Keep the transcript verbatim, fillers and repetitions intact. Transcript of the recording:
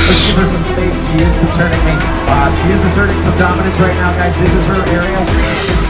Let's give her some space. She is concerning me. Uh, she is asserting some dominance right now, guys. This is her area.